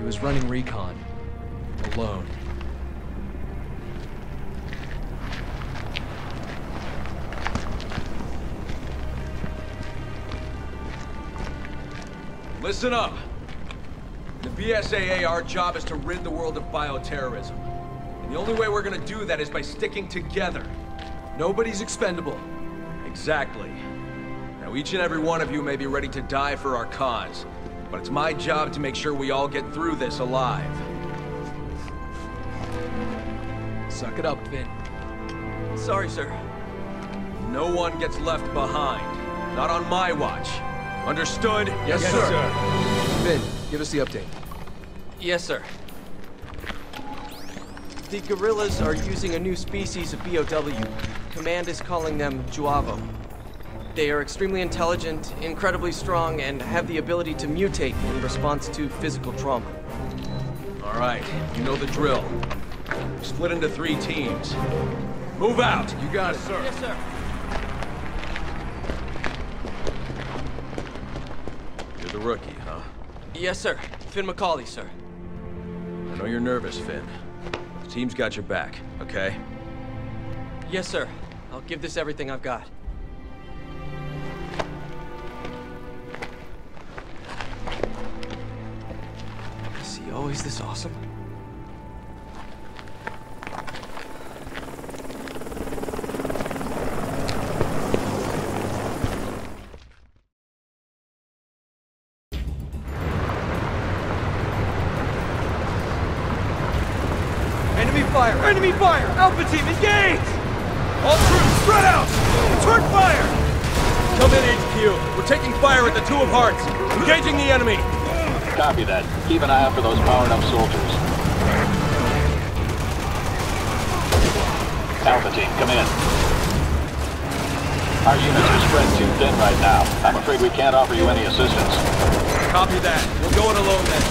was running recon. Alone. Listen up. The BSAA, our job is to rid the world of bioterrorism. And the only way we're gonna do that is by sticking together. Nobody's expendable. Exactly. Now, each and every one of you may be ready to die for our cause, but it's my job to make sure we all get through this alive. Suck it up, Finn. Sorry, sir. No one gets left behind. Not on my watch. Understood? Yes, sir. Finn, give us the update. Yes, sir. The guerrillas are using a new species of BOW. Command is calling them Juavo. They are extremely intelligent, incredibly strong, and have the ability to mutate in response to physical trauma. All right, you know the drill. Split into 3 teams. Move out! You got it, sir. Yes, sir. You're the rookie, huh? Yes, sir. Finn McCauley, sir. I know you're nervous, Finn. The team's got your back, okay? Yes, sir. I'll give this everything I've got. Is he always this awesome? Enemy fire! Alpha team, engage! All troops, spread out! Return fire! Come in, HQ. We're taking fire at the Two of Hearts. Engaging the enemy. Copy that. Keep an eye out for those powered-up soldiers. Alpha team, come in. Our units are spread too thin right now. I'm afraid we can't offer you any assistance. Copy that. We'll go it alone then.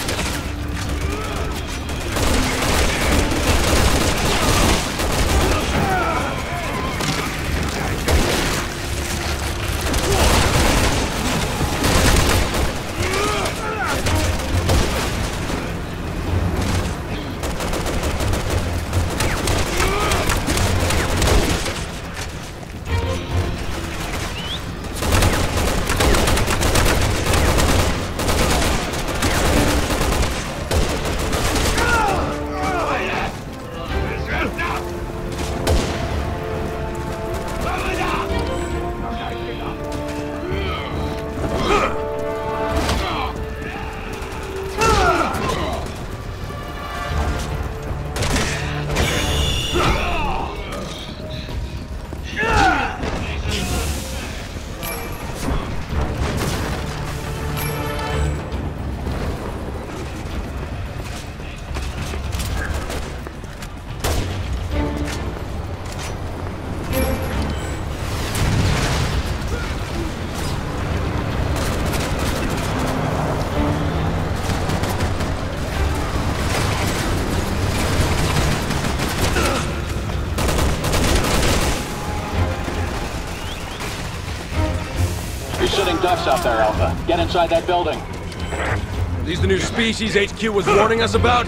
Sitting ducks out there, Alpha. Get inside that building. Are these the new species HQ was warning us about?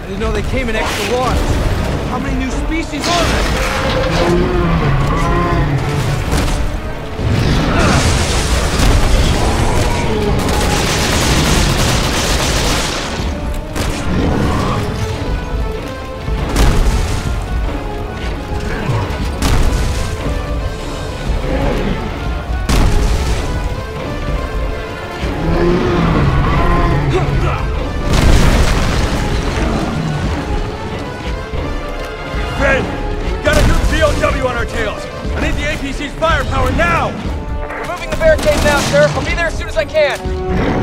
I didn't know they came in extra large. How many new species are there? Removing the barricade now, sir. I'll be there as soon as I can.